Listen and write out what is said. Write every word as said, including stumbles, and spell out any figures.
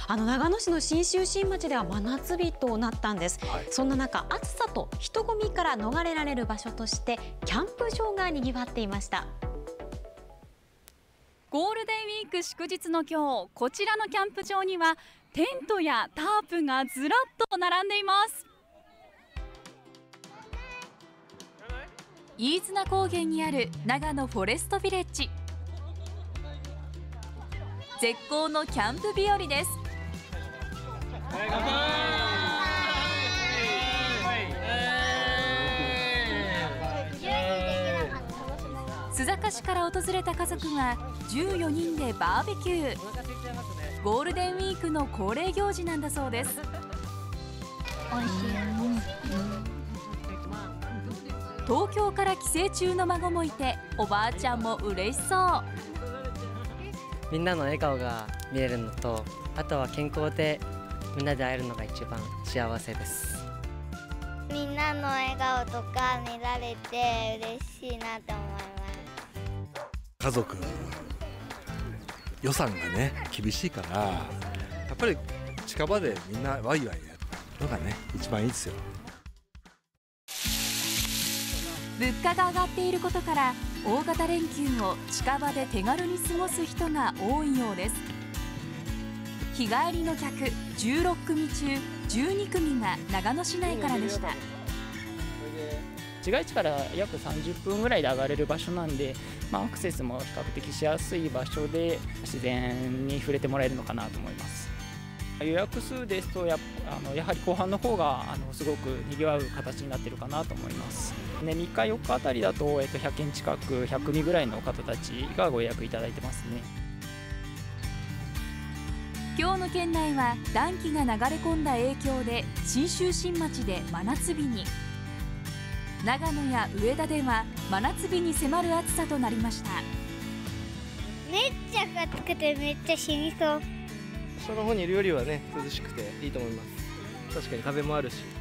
あの長野市の信州新町では真夏日となったんです、はい、そんな中暑さと人混みから逃れられる場所としてキャンプ場がにぎわっていました。 ゴールデンウィーク祝日の今日、こちらのキャンプ場にはテントやタープがずらっと並んでいます。飯綱高原にある長野フォレストビレッジ、絶好のキャンプ日和です。須坂市から訪れた家族がじゅうよにんでバーベキュー。ゴールデンウィークの恒例行事なんだそうです。おいしい。東京から帰省中の孫もいて、おばあちゃんも嬉しそう。 みんなの笑顔が見えるのと、あとは健康でみんなで会えるのが一番幸せです。 みんなの笑顔とか見られて嬉しいなと思います。 家族予算がね厳しいから、やっぱり近場でみんなワイワイやるのがね一番いいですよ。 物価が上がっていることから大型連休を近場で手軽に過ごす人が多いようです。日帰りの客じゅうろっくみ中じゅうにくみが長野市内からでした。 市街地から約さんじゅっぷんぐらいで上がれる場所なんで、まあ、アクセスも比較的しやすい場所で自然に触れてもらえるのかなと思います。予約数ですと や, あのやはり後半の方があのすごくにぎわう形になっているかなと思います。ね、みっかよっかあたりだと、えっと、ひゃっけん近くひゃくにんぐらいの方たちがご予約いただいてますね。 今日の県内は暖気が流れ込んだ影響で信州新町で真夏日に、長野や上田では真夏日に迫る暑さとなりました。 めっちゃ暑くてめっちゃ死にそう。 下の方にいるよりはね涼しくていいと思います。確かに風もあるし